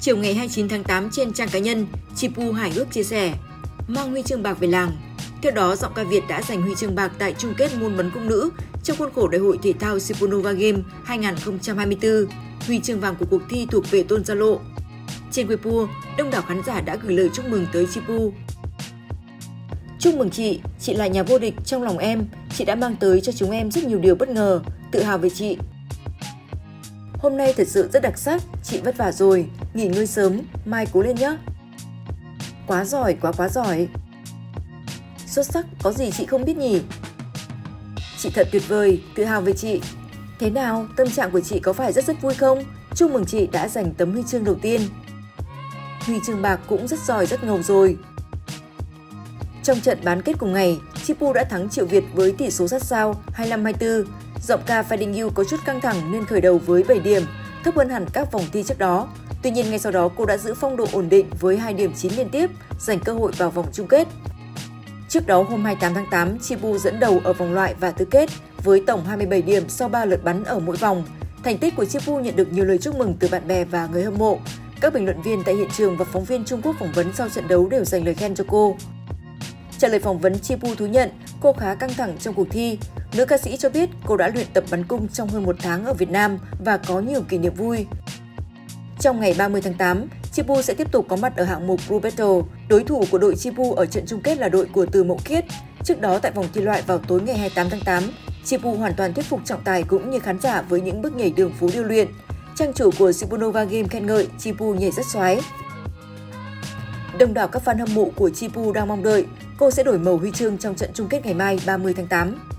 Chiều ngày 29 tháng 8 trên trang cá nhân, Chipu hài hước chia sẻ, mang huy chương bạc về làng. Theo đó, giọng ca Việt đã giành huy chương bạc tại chung kết môn bắn cung nữ trong khuôn khổ Đại hội thể thao Supernova Game 2024. Huy chương vàng của cuộc thi thuộc về Tôn Gia Lộ. Trên Weibo, đông đảo khán giả đã gửi lời chúc mừng tới Chipu. Chúc mừng chị là nhà vô địch trong lòng em, chị đã mang tới cho chúng em rất nhiều điều bất ngờ, tự hào về chị. Hôm nay thật sự rất đặc sắc, chị vất vả rồi, nghỉ ngơi sớm, mai cố lên nhé. Quá giỏi, quá giỏi. Xuất sắc, có gì chị không biết nhỉ? Chị thật tuyệt vời, tự hào về chị. Thế nào, tâm trạng của chị có phải rất vui không? Chúc mừng chị đã giành tấm huy chương đầu tiên. Huy chương bạc cũng rất giỏi, rất ngầu rồi. Trong trận bán kết cùng ngày, Chipu đã thắng Triệu Việt với tỷ số sát sao 25-24. Giọng ca Finding You có chút căng thẳng nên khởi đầu với 7 điểm, thấp hơn hẳn các vòng thi trước đó. Tuy nhiên ngay sau đó cô đã giữ phong độ ổn định với 2 điểm 9 liên tiếp, giành cơ hội vào vòng chung kết. Trước đó hôm 28 tháng 8, Chipu dẫn đầu ở vòng loại và tứ kết với tổng 27 điểm sau 3 lượt bắn ở mỗi vòng. Thành tích của Chipu nhận được nhiều lời chúc mừng từ bạn bè và người hâm mộ. Các bình luận viên tại hiện trường và phóng viên Trung Quốc phỏng vấn sau trận đấu đều dành lời khen cho cô. Trả lời phỏng vấn, Chipu thú nhận cô khá căng thẳng trong cuộc thi. Nữ ca sĩ cho biết cô đã luyện tập bắn cung trong hơn 1 tháng ở Việt Nam và có nhiều kỷ niệm vui. Trong ngày 30 tháng 8, Chipu sẽ tiếp tục có mặt ở hạng mục Crew Battle. Đối thủ của đội Chipu ở trận chung kết là đội của Từ Mậu Khiết. Trước đó tại vòng thi loại vào tối ngày 28 tháng 8, Chipu hoàn toàn thuyết phục trọng tài cũng như khán giả với những bước nhảy đường phố điêu luyện. Trang chủ của Supernova Game khen ngợi Chipu nhảy rất xoái. Đông đảo các fan hâm mộ của Chipu đang mong đợi cô sẽ đổi màu huy chương trong trận chung kết ngày mai 30 tháng 8.